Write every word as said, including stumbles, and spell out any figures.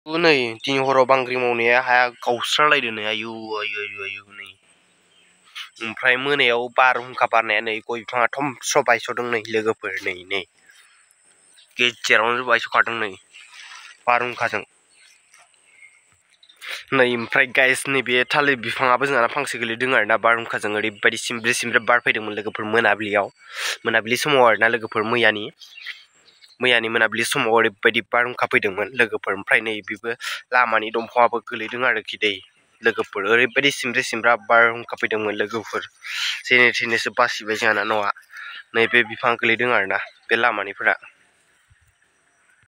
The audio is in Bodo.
नै दिनै हराव बांग्रि मावनाया हाया गावस्रालायदों नै आयु आयु आयु आयु नै ओमफ्राय मोनायाव बारहुंखा बारनाया नै गय बिफाङा थमस्र' बायस'दों नै लोगोफोर नै नै गेजेरावनो बायस'खादों नै बारहुंखाजों नै ओमफ्राय गाइस नैबे थालिर बिफाङाबो जोंना फांसे गोलैदों आरोना बारहुंखाजों ओरैबायदि सिमब्रे सिमब्रे बारफैदोंमोन लोगोफोर मोनाबिलियाव मोनाबिलि समाव आरोना लोगोफोर मैयानि मैयानि मोनाबिलि समाव ओरैबायदि बारहुंखा फैदोंमोन लोगोफोर ओमफ्राय नै बेबो लामानि दंफाङाबो गोलैदों आरोखि दै लोगोफोर ओरैबायदि सिमब्रे सिमब्रा बारहुंखा फैदोंमोन लोगोफोर जेने थेनेसो बासिबाय जोंहाना न'आ नैबे बिफां गोलैदों आरोना बे लामानिफोरा